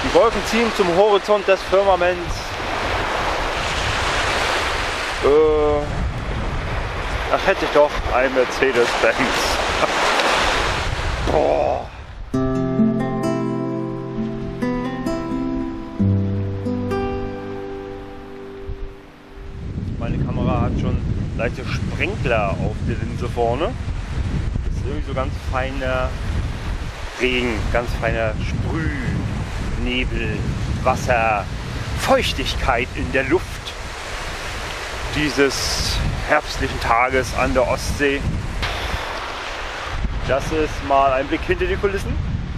Die Wolken ziehen zum Horizont des Firmaments. Ach, hätte ich doch ein Mercedes-Benz. Boah. Meine Kamera hat schon leichte Sprenkler auf der Linse vorne. Das ist irgendwie so ganz feiner Regen, ganz feiner Sprühnebel, Wasser, Feuchtigkeit in der Luft dieses herbstlichen Tages an der Ostsee. Das ist mal ein Blick hinter die Kulissen,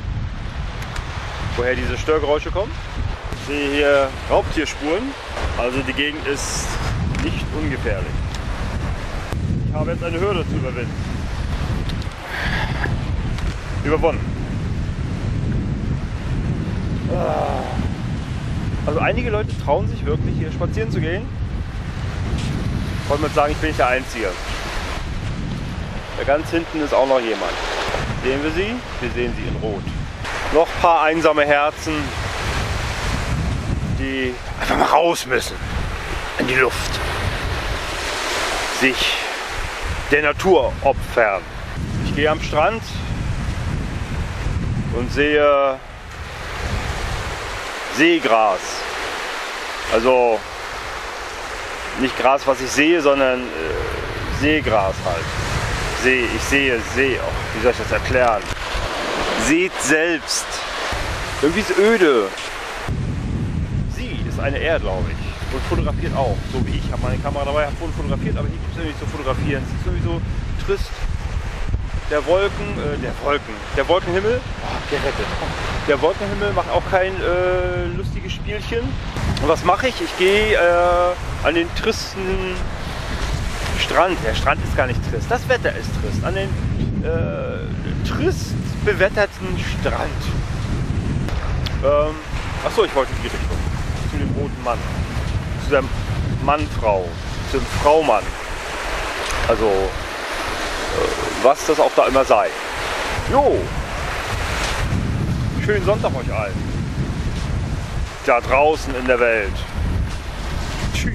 woher diese Störgeräusche kommen. Ich sehe hier Raubtierspuren, also die Gegend ist nicht ungefährlich. Ich habe jetzt eine Hürde zu überwinden. Überwunden. Also einige Leute trauen sich wirklich hier spazieren zu gehen. Ich wollte mal sagen, ich bin nicht der Einzige. Da ganz hinten ist auch noch jemand. Sehen wir sie? Wir sehen sie in Rot. Noch ein paar einsame Herzen, die einfach mal raus müssen in die Luft. Sich der Natur opfern. Ich gehe am Strand und sehe Seegras. Also nicht Gras, was ich sehe, sondern Seegras halt. Ich sehe See auch. Wie soll ich das erklären? Seht selbst. Irgendwie ist öde. Sie ist eine R, glaube ich. Und fotografiert auch. So wie ich. Ich habe meine Kamera dabei, habe fotografiert, aber hier gibt es ja nicht so fotografieren. Es ist sowieso trist. Der Wolkenhimmel, gerettet. Der Wolkenhimmel macht auch kein lustiges Spielchen. Und was mache ich? Ich gehe an den tristen Strand. Der Strand ist gar nicht trist, das Wetter ist trist. An den trist bewetterten Strand. Achso, ich wollte in die Richtung. Zu dem roten Mann. Zu der Mann-Frau. Zu dem Frau-Mann. Also was das auch da immer sei. Jo! Schönen Sonntag euch allen. Da draußen in der Welt. Tschüss.